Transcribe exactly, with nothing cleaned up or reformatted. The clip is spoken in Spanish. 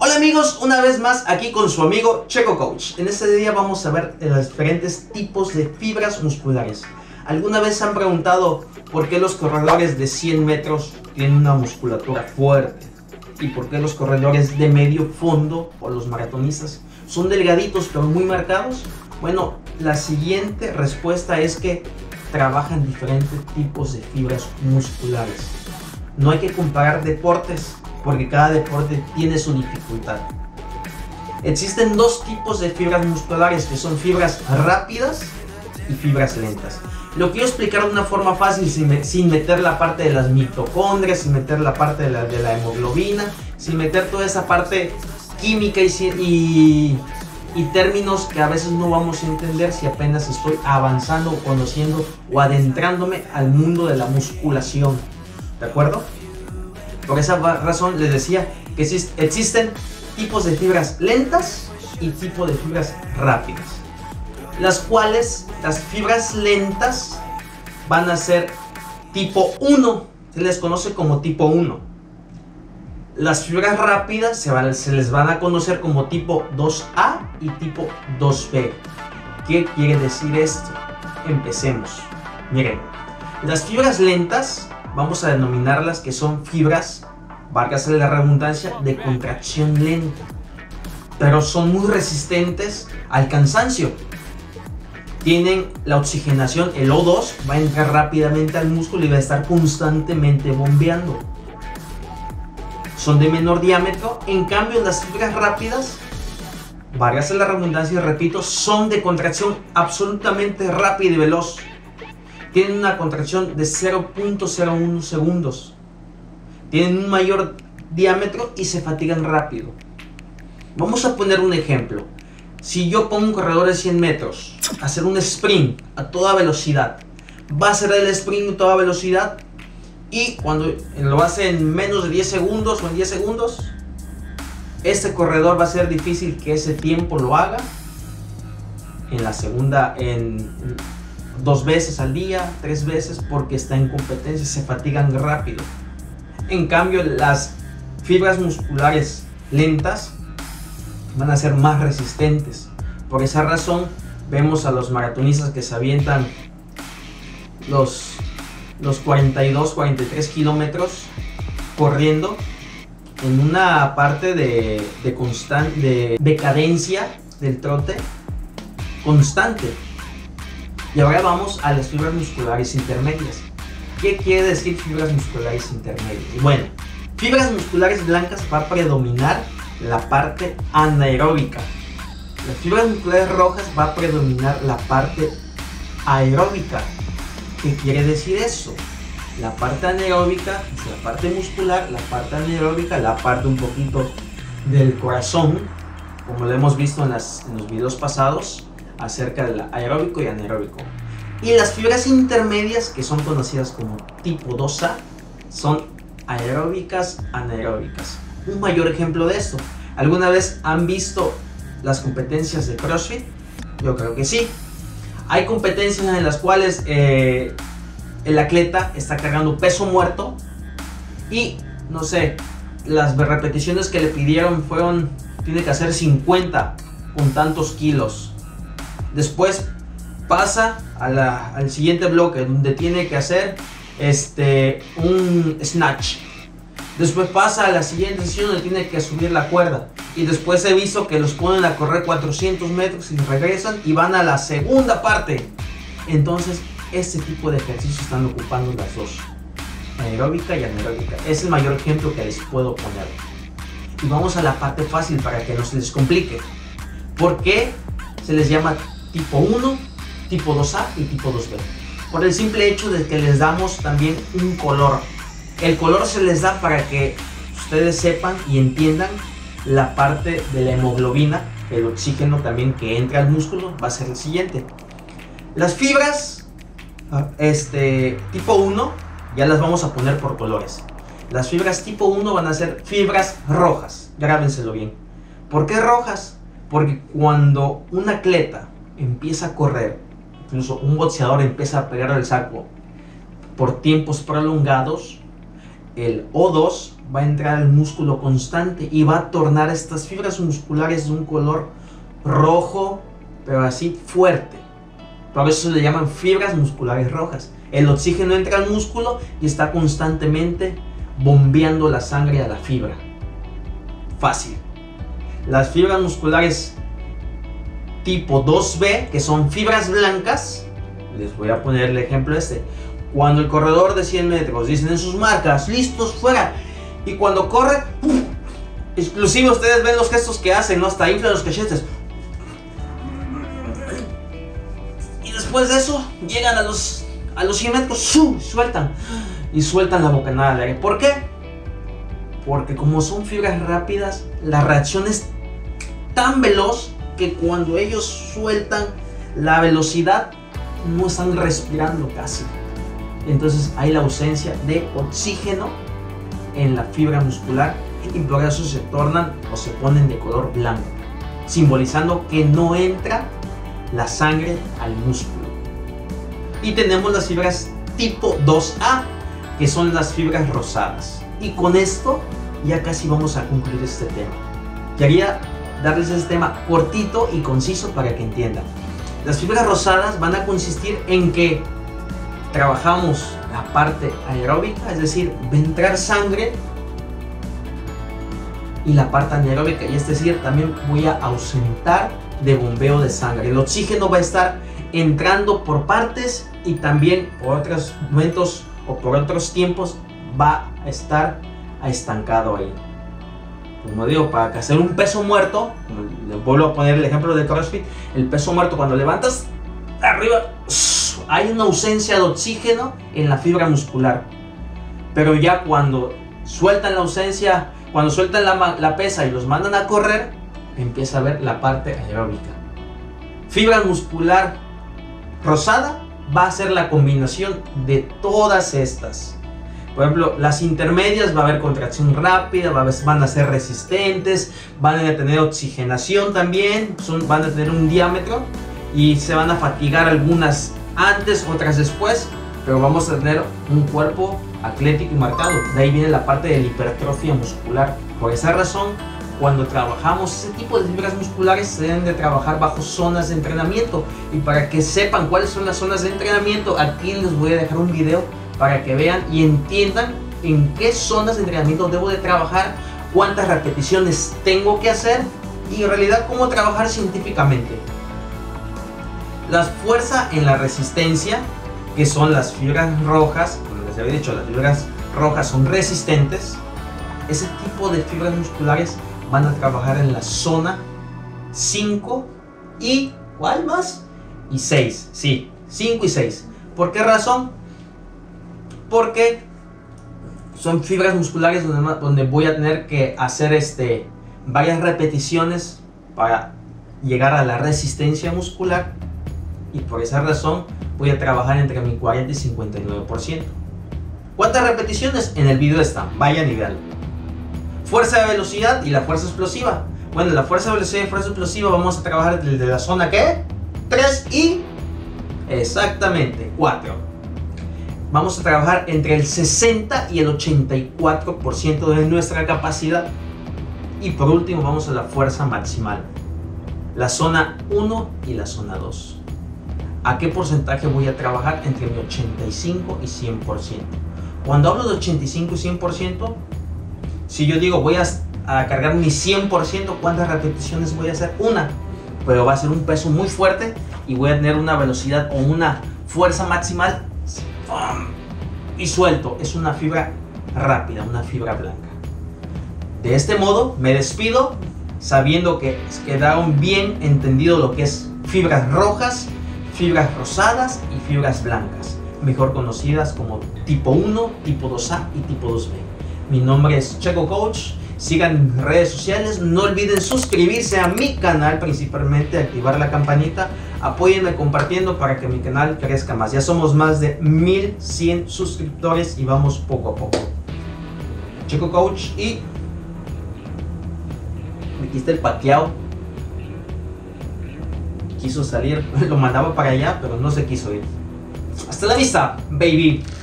Hola amigos, una vez más aquí con su amigo Checo Coach. En este día vamos a ver los diferentes tipos de fibras musculares. ¿Alguna vez se han preguntado por qué los corredores de cien metros tienen una musculatura fuerte? ¿Y por qué los corredores de medio fondo o los maratonistas son delgaditos pero muy marcados? Bueno, la siguiente respuesta es que trabajan diferentes tipos de fibras musculares. No hay que comparar deportes, porque cada deporte tiene su dificultad. Existen dos tipos de fibras musculares, que son fibras rápidas y fibras lentas. Lo quiero explicar de una forma fácil, sin, sin meter la parte de las mitocondrias, sin meter la parte de la, de la hemoglobina, sin meter toda esa parte química y, y, y términos que a veces no vamos a entender si apenas estoy avanzando o conociendo o adentrándome al mundo de la musculación. ¿De acuerdo? Por esa razón les decía que existen tipos de fibras lentas y tipos de fibras rápidas, las cuales las fibras lentas van a ser tipo uno, se les conoce como tipo uno. Las fibras rápidas se, van, se les van a conocer como tipo dos A y tipo dos B. ¿Qué quiere decir esto? Empecemos. Miren, las fibras lentas vamos a denominarlas que son fibras, válgase la redundancia, de contracción lenta, pero son muy resistentes al cansancio. Tienen la oxigenación, el O dos va a entrar rápidamente al músculo y va a estar constantemente bombeando. Son de menor diámetro. En cambio, las fibras rápidas, válgase la redundancia, repito, son de contracción absolutamente rápida y veloz. Tienen una contracción de cero punto cero uno segundos. Tienen un mayor diámetro y se fatigan rápido. Vamos a poner un ejemplo. Si yo pongo un corredor de cien metros a hacer un sprint a toda velocidad, va a hacer el sprint a toda velocidad y cuando lo hace en menos de diez segundos o en diez segundos, este corredor va a ser difícil que ese tiempo lo haga en la segunda, en dos veces al día, tres veces, porque está en competencia, se fatigan rápido. En cambio, las fibras musculares lentas van a ser más resistentes. Por esa razón, vemos a los maratonistas que se avientan los, los cuarenta y dos, cuarenta y tres kilómetros corriendo en una parte de, de, constan, de, de cadencia del trote constante. Y ahora vamos a las fibras musculares intermedias. ¿Qué quiere decir fibras musculares intermedias? Bueno, fibras musculares blancas va a predominar la parte anaeróbica. Las fibras musculares rojas va a predominar la parte aeróbica. ¿Qué quiere decir eso? La parte anaeróbica es la parte muscular, la parte anaeróbica, la parte un poquito del corazón, como lo hemos visto en, las, en los videos pasados acerca del aeróbico y anaeróbico. Y las fibras intermedias, que son conocidas como tipo dos A, son aeróbicas, anaeróbicas. Un mayor ejemplo de esto, ¿alguna vez han visto las competencias de CrossFit? Yo creo que sí. Hay competencias en las cuales eh, el atleta está cargando peso muerto y, no sé, las repeticiones que le pidieron fueron, tiene que hacer cincuenta con tantos kilos. Después pasa a la, al siguiente bloque, donde tiene que hacer este, un snatch. Después pasa a la siguiente sesión, donde tiene que subir la cuerda. Y después he visto que los ponen a correr cuatrocientos metros y regresan y van a la segunda parte. Entonces, este tipo de ejercicios están ocupando las dos, aeróbica y anaeróbica. Es el mayor ejemplo que les puedo poner. Y vamos a la parte fácil para que no se les complique. ¿Por qué se les llama tipo uno, tipo dos A y tipo dos B? Por el simple hecho de que les damos también un color. El color se les da para que ustedes sepan y entiendan la parte de la hemoglobina, el oxígeno también que entra al músculo va a ser el siguiente. Las fibras este, tipo uno ya las vamos a poner por colores. Las fibras tipo uno van a ser fibras rojas, grábenselo bien. ¿Por qué rojas? Porque cuando un atleta empieza a correr, incluso un boxeador empieza a pegar el saco por tiempos prolongados, el O dos va a entrar al músculo constante y va a tornar estas fibras musculares de un color rojo, pero así fuerte. Por eso se le llaman fibras musculares rojas. El oxígeno entra al músculo y está constantemente bombeando la sangre a la fibra. Fácil. Las fibras musculares tipo dos B, que son fibras blancas, les voy a poner el ejemplo este. Cuando el corredor de cien metros dicen en sus marcas, listos, fuera, y cuando corre, ¡pum! Exclusivo, ustedes ven los gestos que hacen, ¿no? Hasta inflan los cachetes. Y después de eso, llegan a los, a los cien metros, ¡su! Sueltan, y sueltan la bocanada de aire. ¿Por qué? Porque como son fibras rápidas, la reacción es tan veloz que cuando ellos sueltan la velocidad, no están respirando casi. Entonces hay la ausencia de oxígeno en la fibra muscular y por eso se tornan o se ponen de color blanco, simbolizando que no entra la sangre al músculo. Y tenemos las fibras tipo dos A, que son las fibras rosadas. Y con esto ya casi vamos a concluir este tema. Quería darles este tema cortito y conciso para que entiendan. Las fibras rosadas van a consistir en que trabajamos la parte aeróbica, es decir, va a entrar sangre, y la parte anaeróbica, y es decir, también voy a ausentar de bombeo de sangre. El oxígeno va a estar entrando por partes y también por otros momentos o por otros tiempos va a estar estancado ahí. Como digo, para hacer un peso muerto, les vuelvo a poner el ejemplo de CrossFit, el peso muerto cuando levantas arriba, hay una ausencia de oxígeno en la fibra muscular. Pero ya cuando sueltan la ausencia, cuando sueltan la, la pesa y los mandan a correr, empieza a ver la parte aeróbica. Fibra muscular rosada va a ser la combinación de todas estas. Por ejemplo, las intermedias va a haber contracción rápida, va a, van a ser resistentes, van a tener oxigenación también, son, van a tener un diámetro y se van a fatigar algunas antes, otras después, pero vamos a tener un cuerpo atlético y marcado. De ahí viene la parte de la hipertrofia muscular. Por esa razón, cuando trabajamos ese tipo de fibras musculares, se deben de trabajar bajo zonas de entrenamiento. Y para que sepan cuáles son las zonas de entrenamiento, aquí les voy a dejar un video para que vean y entiendan en qué zonas de entrenamiento debo de trabajar, cuántas repeticiones tengo que hacer y en realidad cómo trabajar científicamente. La fuerza en la resistencia, que son las fibras rojas, como les había dicho, las fibras rojas son resistentes. Ese tipo de fibras musculares van a trabajar en la zona cinco y ¿cuál más? Y seis, sí, cinco y seis. ¿Por qué razón? Porque son fibras musculares donde, donde voy a tener que hacer este, varias repeticiones para llegar a la resistencia muscular, y por esa razón voy a trabajar entre mi cuarenta y cincuenta y nueve por ciento. ¿Cuántas repeticiones? En el video están, vayan y vean. Fuerza de velocidad y la fuerza explosiva. Bueno, la fuerza de velocidad y fuerza explosiva vamos a trabajar desde la zona ¿qué? tres y exactamente cuatro. Vamos a trabajar entre el sesenta y el ochenta y cuatro por ciento de nuestra capacidad. Y por último vamos a la fuerza maximal, la zona uno y la zona dos. ¿A qué porcentaje voy a trabajar? Entre mi ochenta y cinco y cien por ciento. Cuando hablo de ochenta y cinco y cien por ciento, si yo digo voy a, a cargar mi cien por ciento, ¿cuántas repeticiones voy a hacer? Una. Pero va a ser un peso muy fuerte y voy a tener una velocidad o una fuerza maximal y suelto. Es una fibra rápida, una fibra blanca. De este modo me despido sabiendo que quedaron bien entendido lo que es fibras rojas, fibras rosadas y fibras blancas, mejor conocidas como tipo uno, tipo dos A y tipo dos B. Mi nombre es Checo Coach. Sigan mis redes sociales, no olviden suscribirse a mi canal, principalmente activar la campanita, apóyenme compartiendo para que mi canal crezca más. Ya somos más de mil cien suscriptores y vamos poco a poco. Checo Coach, y aquí está el Pacquiao. Quiso salir, lo mandaba para allá, pero no se quiso ir. Hasta la vista, baby.